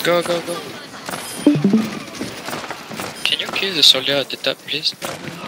Go, go, go. Can you kill the soldier at the top, please?